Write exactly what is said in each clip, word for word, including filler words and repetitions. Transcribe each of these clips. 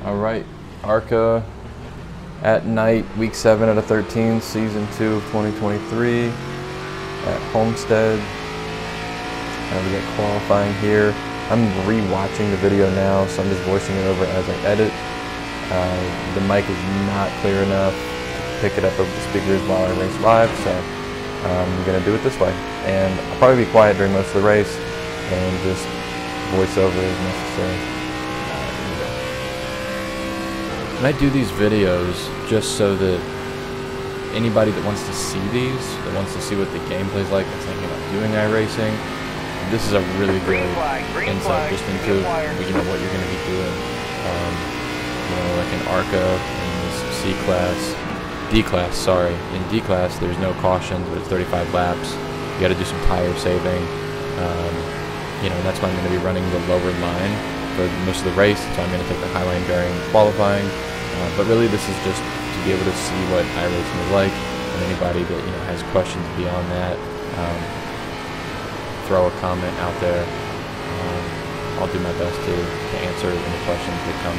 All right, ARCA at night, week seven out of thirteen, season two of twenty twenty-three at Homestead. Uh, we got qualifying here. I'm re-watching the video now, so I'm just voicing it over as I edit. Uh, the mic is not clear enough to pick it up over the speakers while I race live, so I'm gonna do it this way. And I'll probably be quiet during most of the race and just voice over as necessary. And I do these videos just so that anybody that wants to see these, that wants to see what the gameplay's like, that's thinking about doing iRacing, this is a really good insight just into you know what you're going to be doing. Um, you know, like in ARCA in this C class, D class, sorry, in D class there's no cautions, but it's thirty-five laps. You got to do some tire saving. Um, you know, that's why I'm going to be running the lower line for most of the race, so I'm going to take the high line during qualifying. Uh, but really, this is just to be able to see what iRacing is like, and anybody that you know has questions beyond that, um, throw a comment out there. Um, I'll do my best to, to answer any questions that come.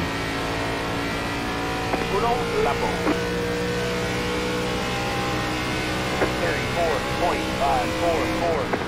thirty-four point five four four.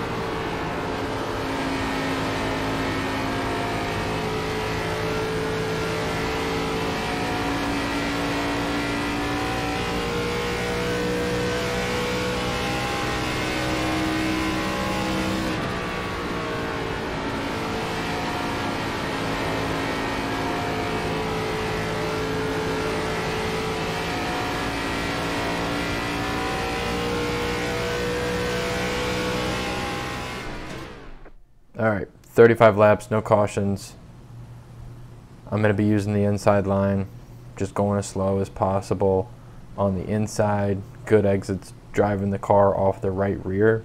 All right, thirty-five laps, no cautions. I'm going to be using the inside line, just going as slow as possible on the inside. Good exits, driving the car off the right rear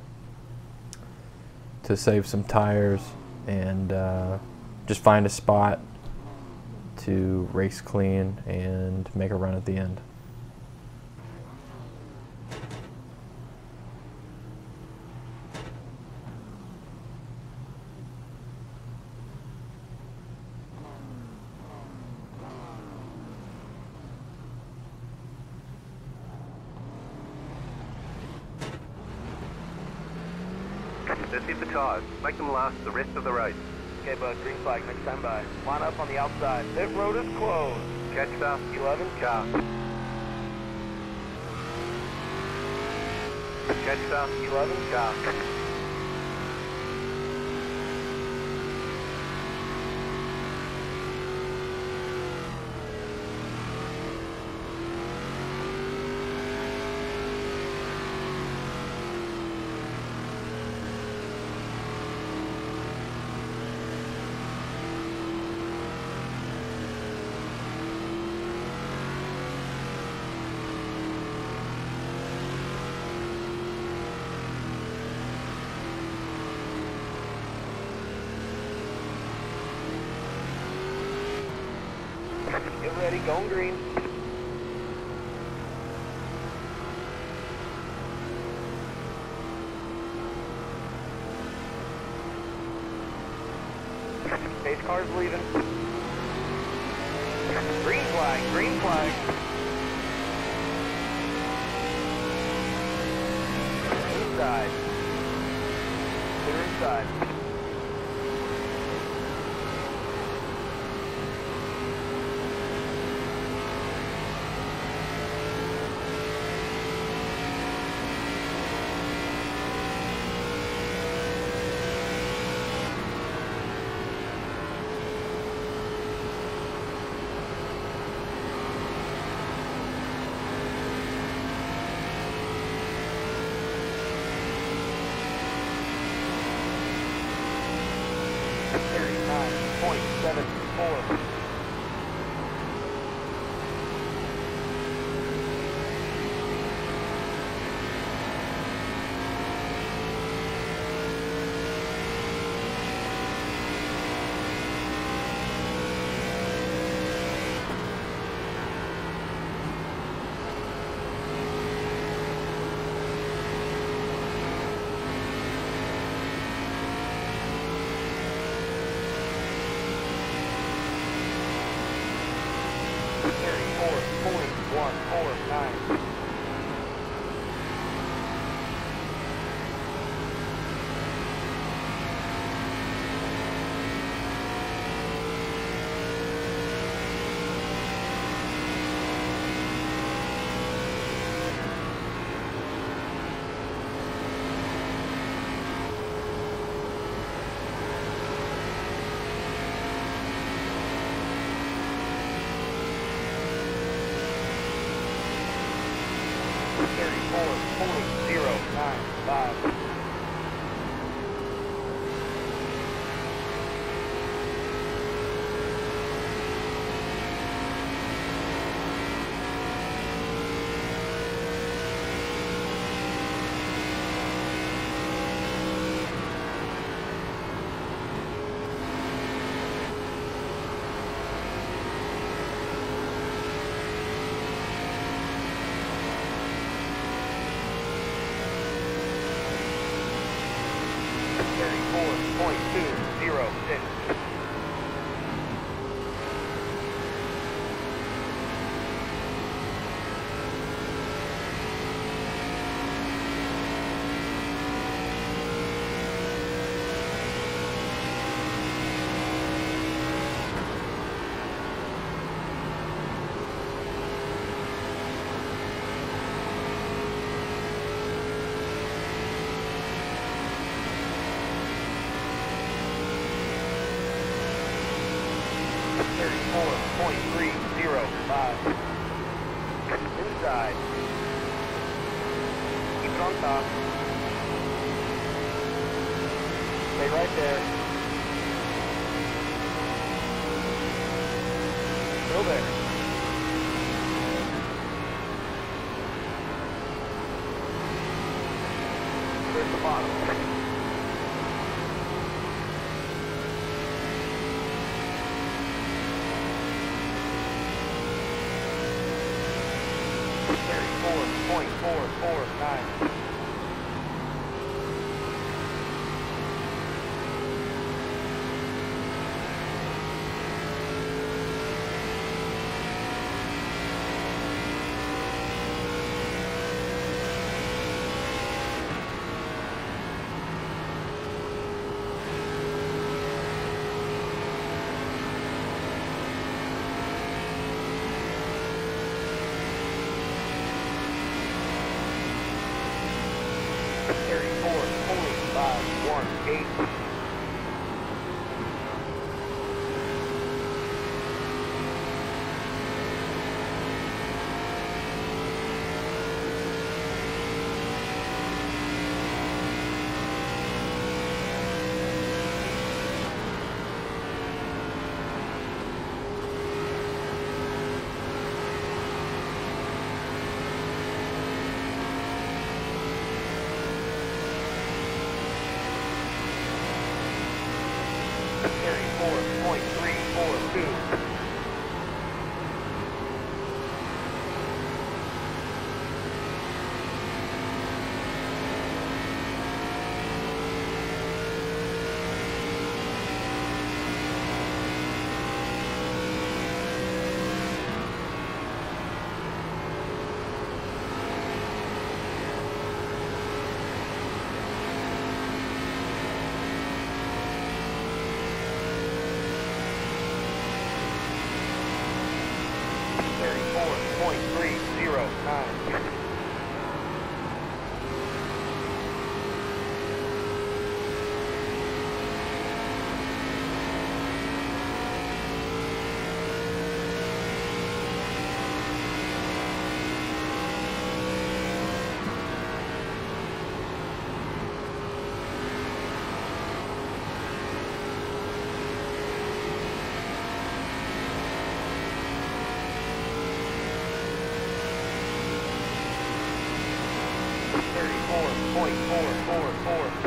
to save some tires and uh, just find a spot to race clean and make a run at the end. Let's hit the tires. Make them last the rest of the race. Okay, bud. Green flag. Next time by. Line up on the outside. Pit road is closed. Catch fast. eleven car. Catch fast. eleven car. Get ready, going green. Pace car's leaving. Green flag, green flag. Inside. Clear inside. thirty-nine point seven four. thirty-four point one four nine. thirty-four point zero nine five. thirty-four point two zero six. thirty-four point three zero five. Inside. Keep it on top. Stay right there. Still there. Where's the bottom? thirty-four point four four nine. thirty-four point five one eight. thirty-four point three four two. thirty-four point three zero nine. thirty-four point four four four.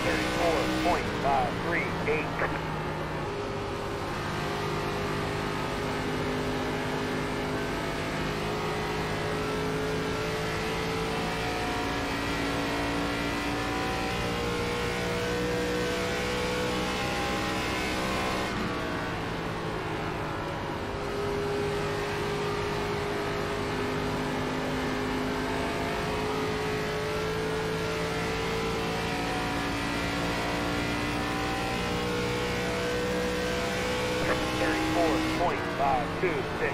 thirty-four point five three eight. thirty-four point five two six.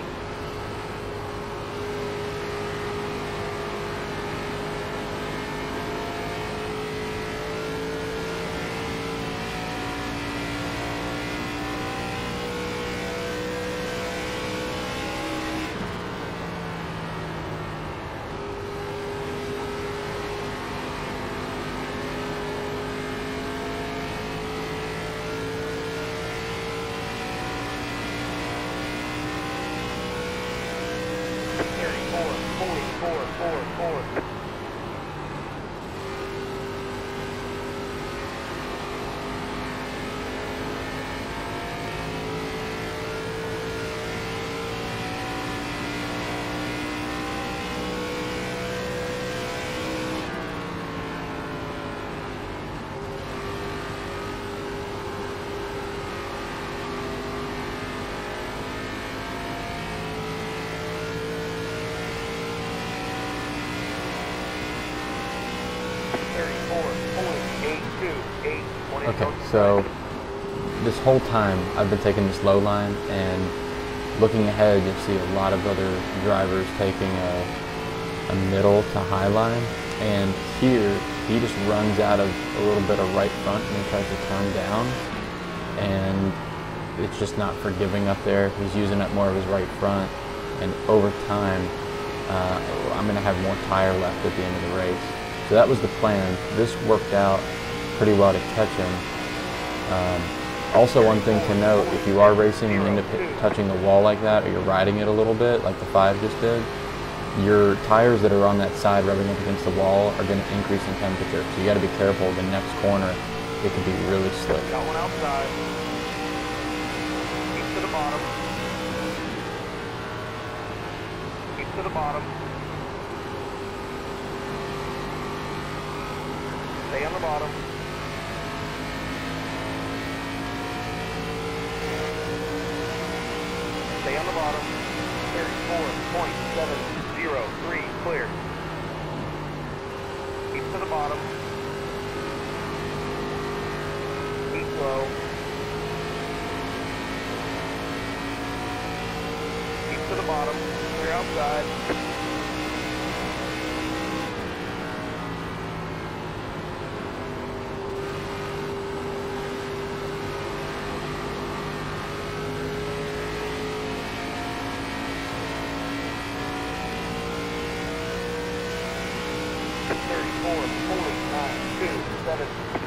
Four, four, four. Okay, so this whole time I've been taking this low line, and looking ahead you'll see a lot of other drivers taking a, a middle to high line, and here he just runs out of a little bit of right front and he tries to turn down, and it's just not forgiving up there. He's using up more of his right front, and over time uh, I'm going to have more tire left at the end of the race. So that was the plan. This worked out pretty well to catch him. Um, also, one thing to note, if you are racing and end up touching the wall like that, or you're riding it a little bit like the five just did, your tires that are on that side rubbing up against the wall are going to increase in temperature. So you got to be careful. The next corner, it could be really slick. Got one outside. Keep to the bottom. Keep to the bottom. Stay on the bottom. Stay on the bottom. thirty-four point seven zero three, clear. Keep to the bottom. Keep low. Keep to the bottom. Clear outside. thirty-four point nine two seven.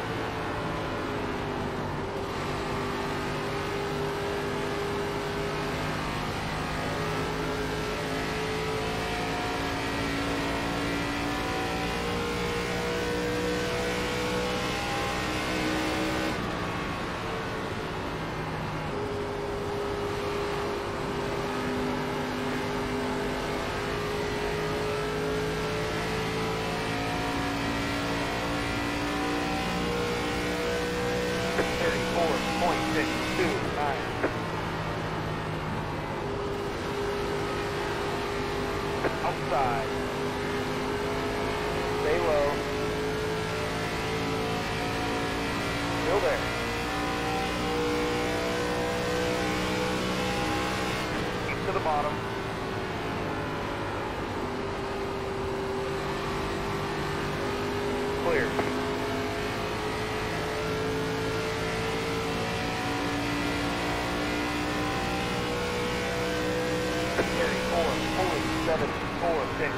thirty-four point six two nine. Outside. Stay low. Still there. Keep to the bottom. Clear. thirty-four point seven four six.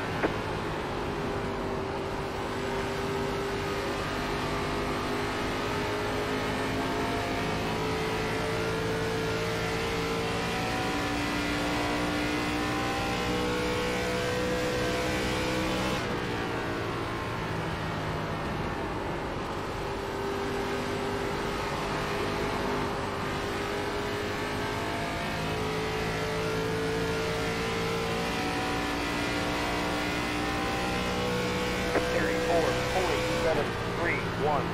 three, one.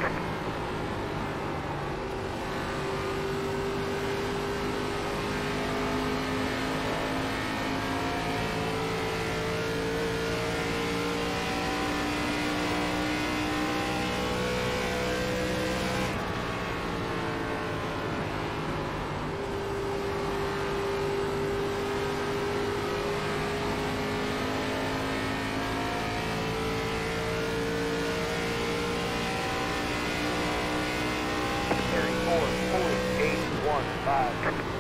thirty-four point eight one five.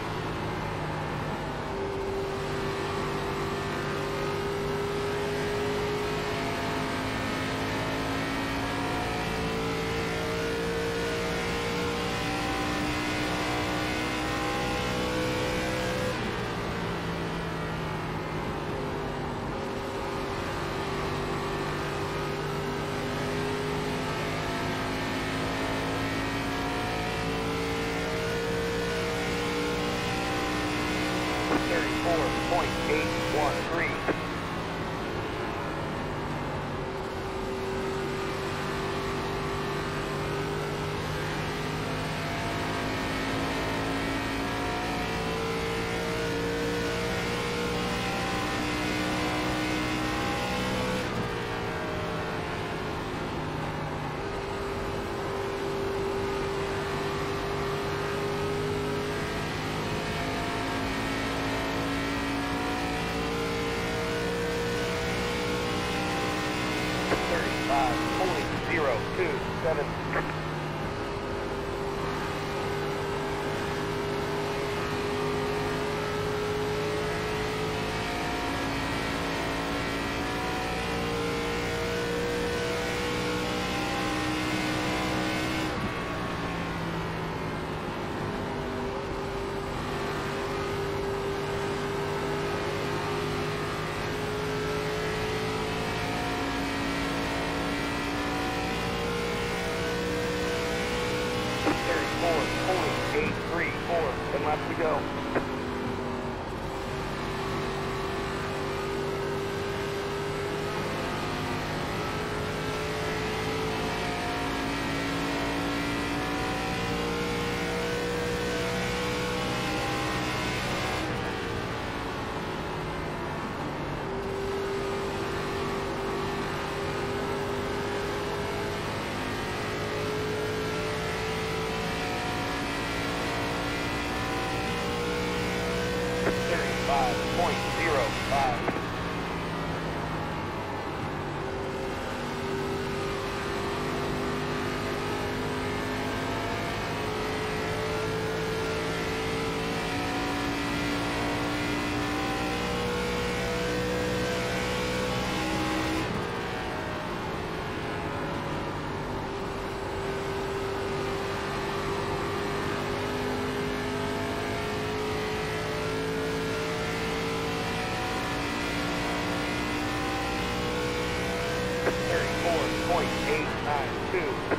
thirty-four point eight one three. thirty-five point zero two seven. thirty-four point eight three four. ten laps to go. thirty-five point zero five. thirty-four point eight nine two.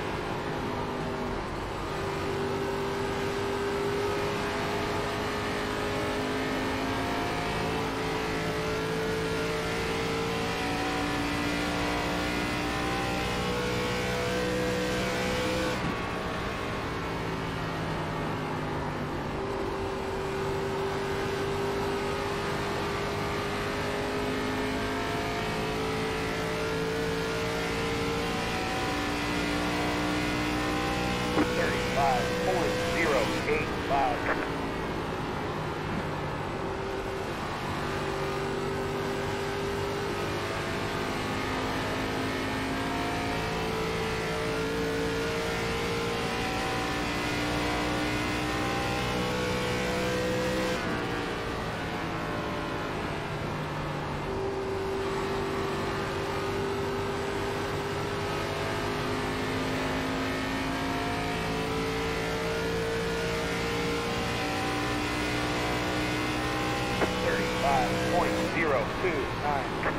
thirty-five point zero eight five. thirty-five point zero two nine.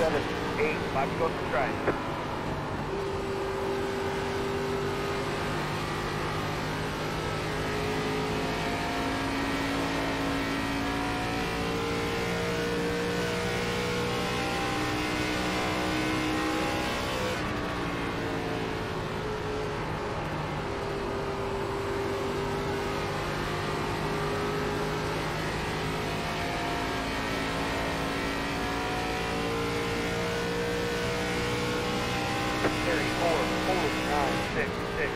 seven, eight, five to go to strike. thirty-four, four, nine, six, six.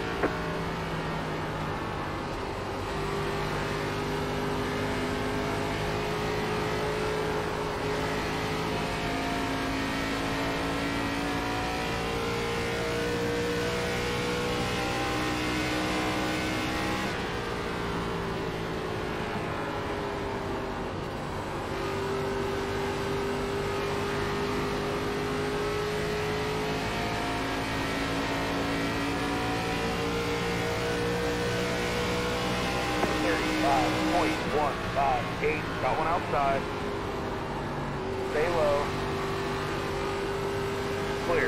thirty-five point one five eight, got one outside. Stay low. Clear.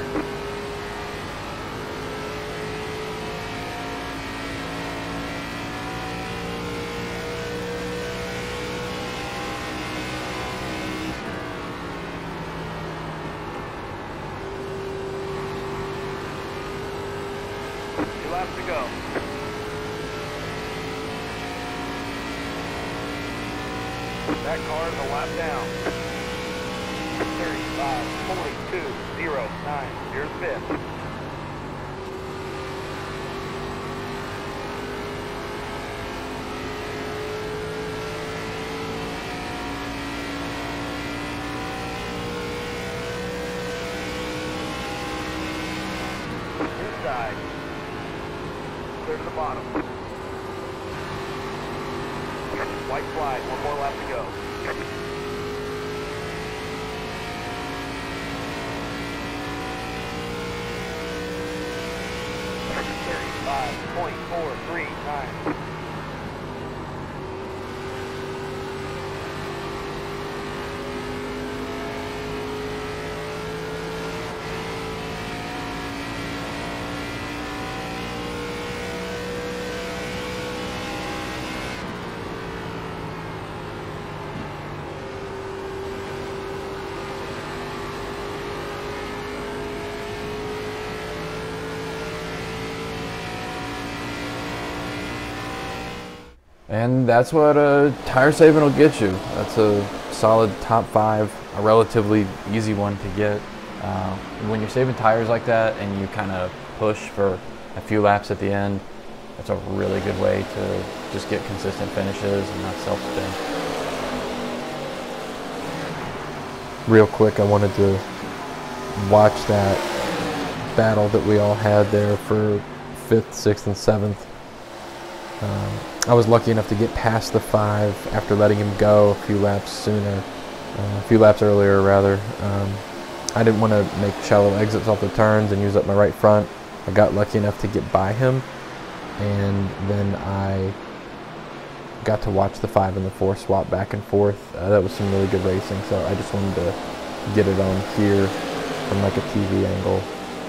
Two laps to go. That car is a lap down. thirty-five, forty-two, zero, nine. Here's fifth. Inside. Clear to the bottom. White flag, one more lap to go. thirty-five point four three nine. And that's what a tire saving will get you. That's a solid top five, a relatively easy one to get. Uh, when you're saving tires like that and you kind of push for a few laps at the end, that's a really good way to just get consistent finishes and not self-spin. Real quick, I wanted to watch that battle that we all had there for fifth, sixth, and seventh. Um, I was lucky enough to get past the five after letting him go a few laps sooner, uh, a few laps earlier rather. Um, I didn't want to make shallow exits off the turns and use up my right front. I got lucky enough to get by him, and then I got to watch the five and the four swap back and forth. Uh, that was some really good racing, so I just wanted to get it on here from like a T V angle.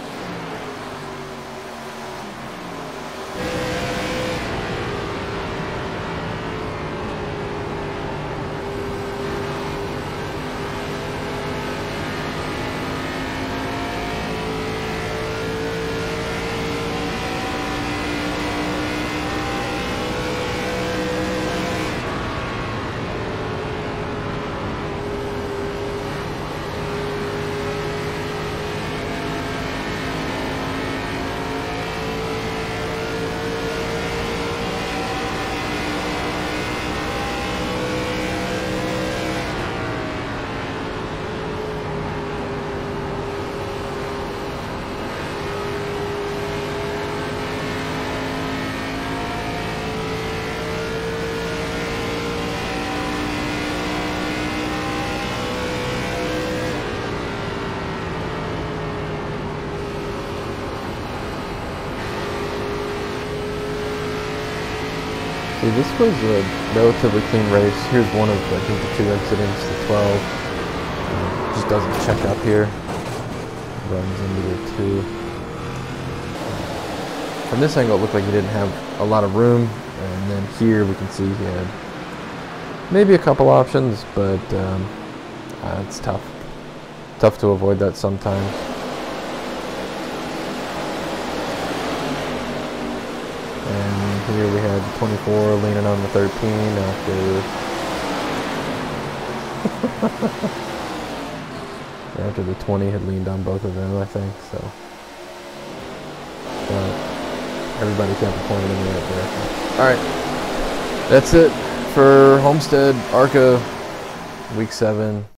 So this was a relatively clean race. Here's one of, I think, the two incidents, the twelve. Um, just doesn't check up here. Runs into the two. From this angle, it looked like he didn't have a lot of room, and then here we can see he had maybe a couple options, but um, uh, it's tough. Tough to avoid that sometimes. And here we had the twenty-four leaning on the thirteen after after the twenty had leaned on both of them, I think. So, but everybody kept pointing in the right direction. All right, that's it for Homestead ARCA Week Seven.